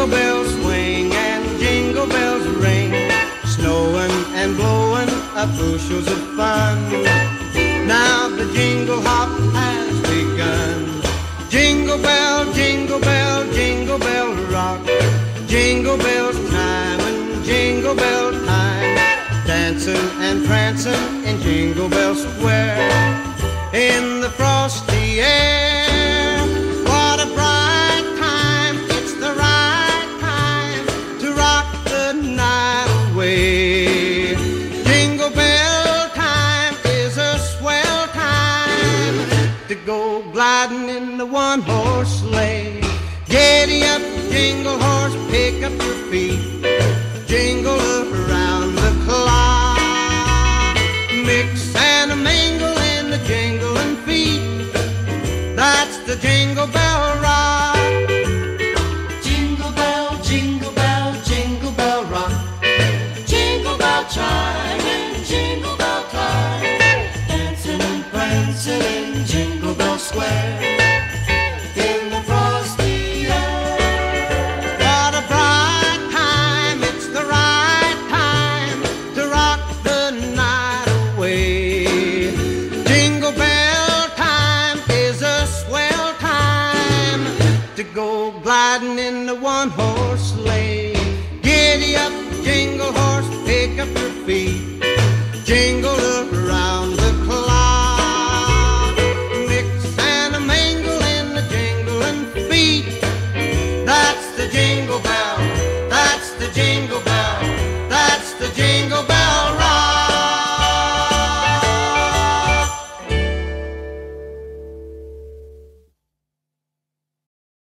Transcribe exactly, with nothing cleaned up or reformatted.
Jingle bells swing and jingle bells ring, snowing and blowing up bushels of fun. Now the jingle hop has begun. Jingle bell, jingle bell, jingle bell rock, jingle bells time and jingle bell time, dancing and prancing in Jingle Bell Square. In the frosty air, what a bright time, it's the right time to rock the night away. Jingle bell time is a swell time to go gliding in the one-horse sleigh. Giddy up, jingle horse, pick up your feet, jingle around the clock, mix and a mingle in the jingling feet. That's the Jingle Bell Rock. Jingle bell, jingle bell, jingle bell rock, jingle bell chime and jingle bell time, dancing and prancing in Jingle Bell Square. In the frosty air, What a bright time, it's the right time to rock the night away. Jingle bell time is a swell time to go gliding in the one-horse sleigh. Giddy up, jingle horse, pick up your feet, jingle